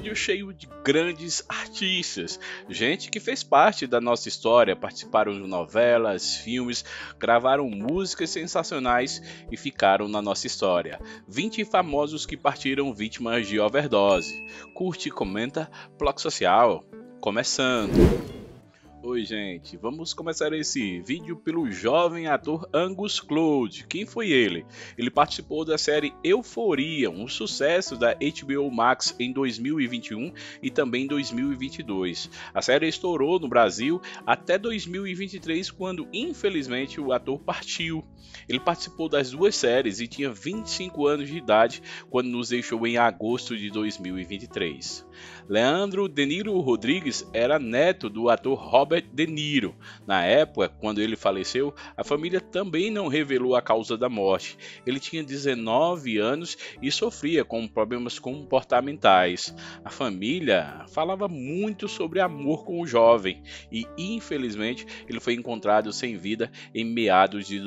estúdio cheio de grandes artistas, gente que fez parte da nossa história, participaram de novelas, filmes, gravaram músicas sensacionais e ficaram na nossa história. 20 famosos que partiram vítimas de overdose. Curte, comenta, Bloco Social, começando! Oi gente, vamos começar esse vídeo pelo jovem ator Angus Cloud. Quem foi ele? Ele participou da série Euforia, um sucesso da HBO Max em 2021 e também em 2022. A série estourou no Brasil até 2023, quando infelizmente o ator partiu. Ele participou das duas séries e tinha 25 anos de idade quando nos deixou em agosto de 2023. Leandro De Niro Rodrigues era neto do ator Robert De Niro. Na época, quando ele faleceu, a família também não revelou a causa da morte. Ele tinha 19 anos e sofria com problemas comportamentais. A família falava muito sobre amor com o jovem e, infelizmente, ele foi encontrado sem vida em meados de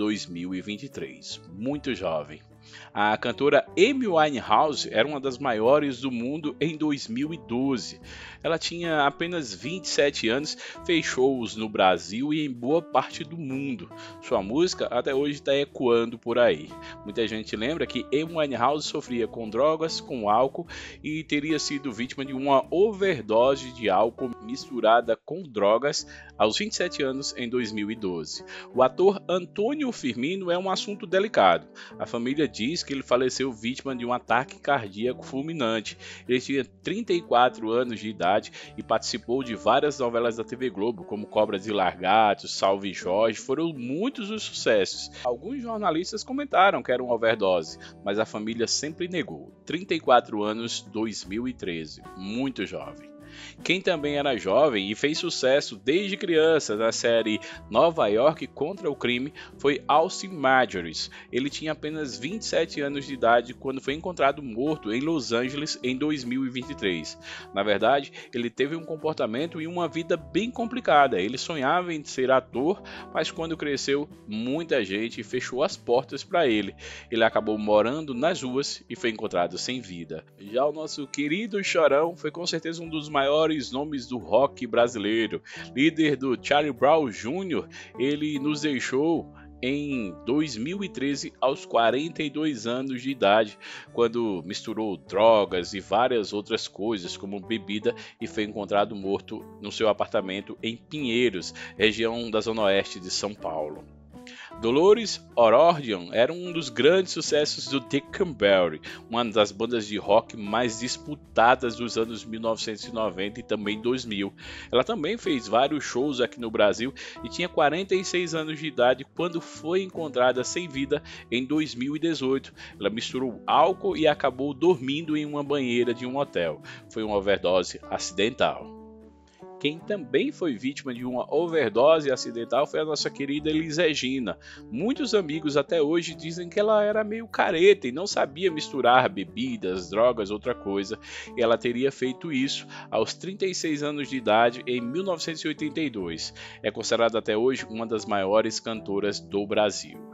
2023. Muito jovem. A cantora Amy Winehouse era uma das maiores do mundo em 2012. Ela tinha apenas 27 anos, fez shows no Brasil e em boa parte do mundo. Sua música até hoje está ecoando por aí. Muita gente lembra que Amy Winehouse sofria com drogas, com álcool e teria sido vítima de uma overdose de álcool misturada com drogas aos 27 anos em 2012. O ator Antônio Firmino é um assunto delicado. A família diz que ele faleceu vítima de um ataque cardíaco fulminante. Ele tinha 34 anos de idade e participou de várias novelas da TV Globo, como Cobras e Largatos, Salve Jorge, foram muitos os sucessos. Alguns jornalistas comentaram que era uma overdose, mas a família sempre negou. 34 anos, 2013, muito jovem. Quem também era jovem e fez sucesso desde criança na série Nova York contra o Crime foi Austin Marjories. Ele tinha apenas 27 anos de idade quando foi encontrado morto em Los Angeles em 2023. Na verdade, ele teve um comportamento e uma vida bem complicada. Ele sonhava em ser ator, mas quando cresceu, muita gente fechou as portas para ele. Ele acabou morando nas ruas e foi encontrado sem vida. Já o nosso querido Chorão foi com certeza um dos maiores nomes do rock brasileiro. Líder do Charlie Brown Jr., ele nos deixou em 2013 aos 42 anos de idade, quando misturou drogas e várias outras coisas como bebida e foi encontrado morto no seu apartamento em Pinheiros, região da zona oeste de São Paulo. Dolores O'Riordan era um dos grandes sucessos do Dick Canterbury, uma das bandas de rock mais disputadas dos anos 1990 e também 2000. Ela também fez vários shows aqui no Brasil e tinha 46 anos de idade quando foi encontrada sem vida em 2018. Ela misturou álcool e acabou dormindo em uma banheira de um hotel. Foi uma overdose acidental. Quem também foi vítima de uma overdose acidental foi a nossa querida Elis Regina. Muitos amigos até hoje dizem que ela era meio careta e não sabia misturar bebidas, drogas, outra coisa. E ela teria feito isso aos 36 anos de idade em 1982. É considerada até hoje uma das maiores cantoras do Brasil.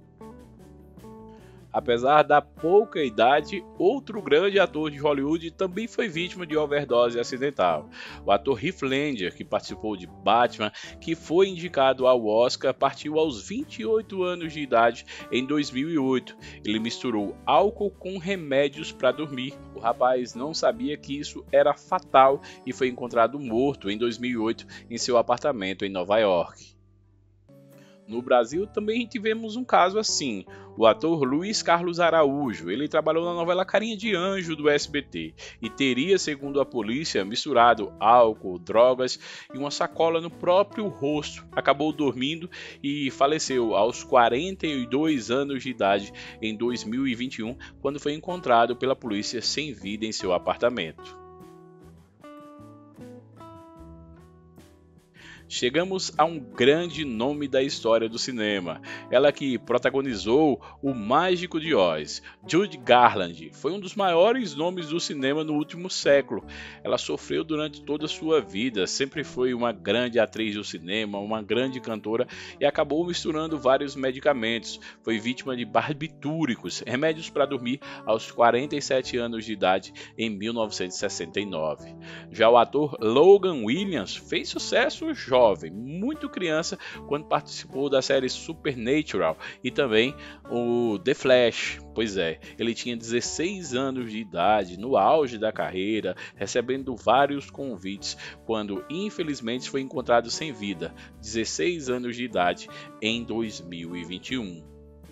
Apesar da pouca idade, outro grande ator de Hollywood também foi vítima de overdose acidental. O ator Heath Ledger, que participou de Batman, que foi indicado ao Oscar, partiu aos 28 anos de idade em 2008. Ele misturou álcool com remédios para dormir. O rapaz não sabia que isso era fatal e foi encontrado morto em 2008 em seu apartamento em Nova York. No Brasil também tivemos um caso assim. O ator Luiz Carlos Araújo, ele trabalhou na novela Carinha de Anjo do SBT e teria, segundo a polícia, misturado álcool, drogas e uma sacola no próprio rosto. Acabou dormindo e faleceu aos 42 anos de idade em 2021, quando foi encontrado pela polícia sem vida em seu apartamento. Chegamos a um grande nome da história do cinema. Ela que protagonizou O Mágico de Oz. Judy Garland foi um dos maiores nomes do cinema no último século. Ela sofreu durante toda a sua vida, sempre foi uma grande atriz do cinema, uma grande cantora e acabou misturando vários medicamentos. Foi vítima de barbitúricos, remédios para dormir, aos 47 anos de idade em 1969. Já o ator Logan Williams fez sucesso jovem, muito criança, quando participou da série Supernatural e também o The Flash. Pois é, ele tinha 16 anos de idade, no auge da carreira, recebendo vários convites, quando infelizmente foi encontrado sem vida, 16 anos de idade, em 2021.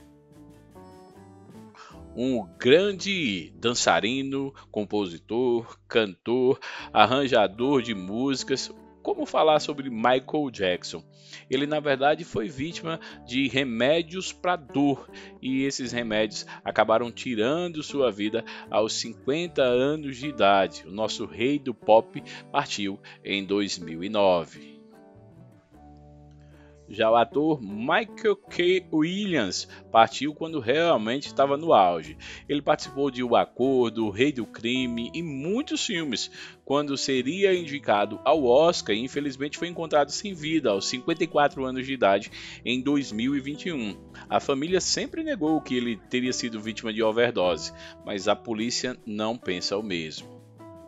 Um grande dançarino, compositor, cantor, arranjador de músicas. Como falar sobre Michael Jackson? Ele na verdade foi vítima de remédios para dor e esses remédios acabaram tirando sua vida aos 50 anos de idade. O nosso rei do pop partiu em 2009. Já o ator Michael K. Williams partiu quando realmente estava no auge. Ele participou de O Acordo, O Rei do Crime e muitos filmes. Quando seria indicado ao Oscar, infelizmente foi encontrado sem vida aos 54 anos de idade em 2021. A família sempre negou que ele teria sido vítima de overdose, mas a polícia não pensa o mesmo.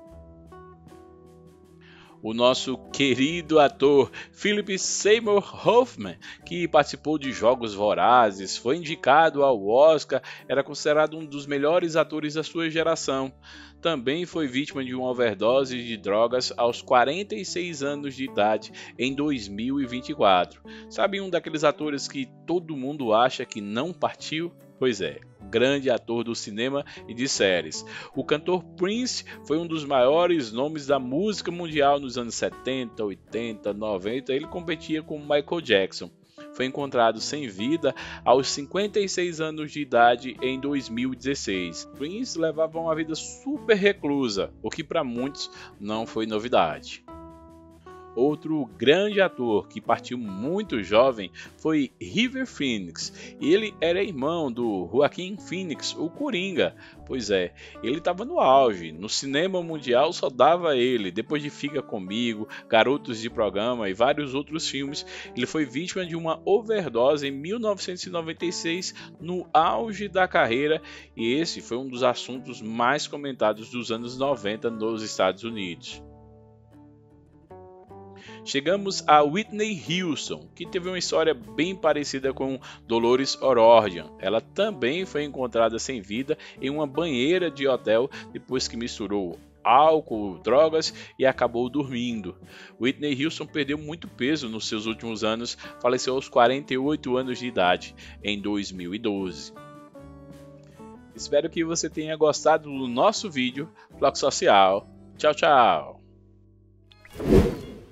O nosso querido ator Philip Seymour Hoffman, que participou de Jogos Vorazes, foi indicado ao Oscar, era considerado um dos melhores atores da sua geração. Também foi vítima de uma overdose de drogas aos 46 anos de idade em 2024. Sabe um daqueles atores que todo mundo acha que não partiu? Pois é, grande ator do cinema e de séries. O cantor Prince foi um dos maiores nomes da música mundial nos anos 70, 80, 90. Ele competia com Michael Jackson. Foi encontrado sem vida aos 56 anos de idade em 2016. Prince levava uma vida super reclusa, o que para muitos não foi novidade. Outro grande ator que partiu muito jovem foi River Phoenix. Ele era irmão do Joaquin Phoenix, o Coringa. Pois é, ele estava no auge, no cinema mundial só dava ele. Depois de Fica Comigo, Garotos de Programa e vários outros filmes, ele foi vítima de uma overdose em 1996, no auge da carreira, e esse foi um dos assuntos mais comentados dos anos 90 nos Estados Unidos. Chegamos a Whitney Houston, que teve uma história bem parecida com Dolores O'Riordan. Ela também foi encontrada sem vida em uma banheira de hotel depois que misturou álcool, drogas e acabou dormindo. Whitney Houston perdeu muito peso nos seus últimos anos, faleceu aos 48 anos de idade em 2012. Espero que você tenha gostado do nosso vídeo Flock Social. Tchau, tchau!